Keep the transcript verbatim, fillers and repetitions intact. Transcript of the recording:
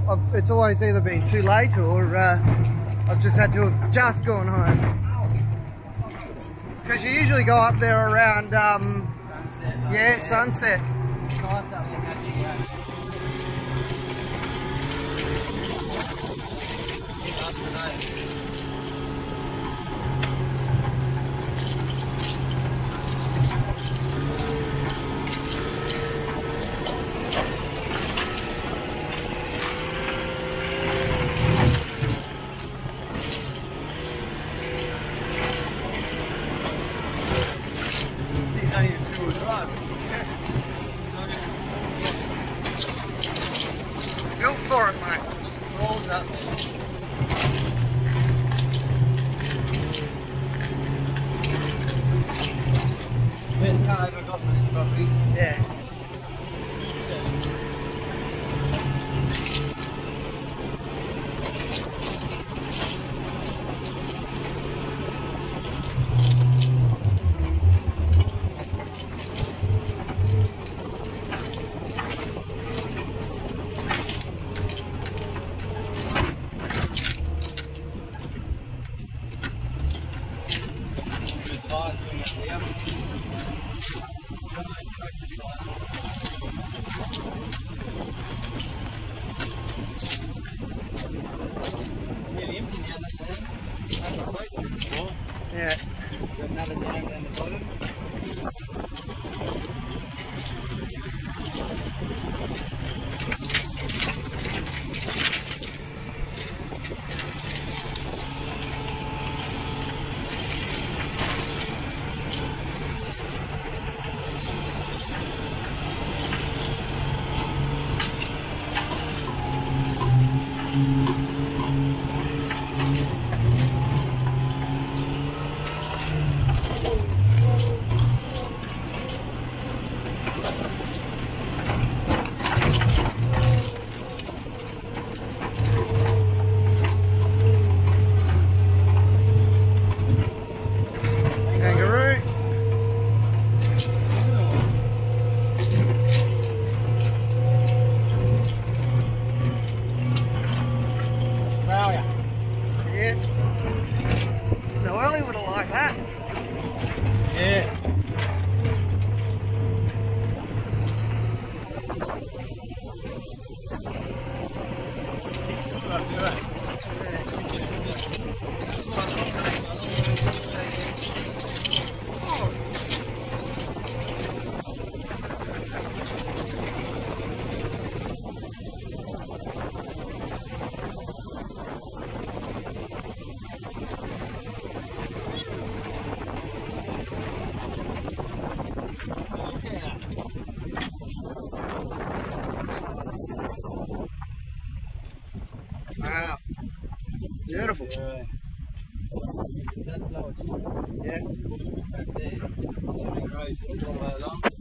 I've, it's always either been too late or uh, I've just had to have just gone home. Because you usually go up there around, um, sunset, like yeah, sunset. It's nice up there, Built for it, mate. Rolls up. Best car I've ever got for this property. Yeah. Yeah. Got another dome down the bottom. Yeah. Wow. Beautiful. Yeah. That's large. Yeah. Back there. Shooting road all the way along.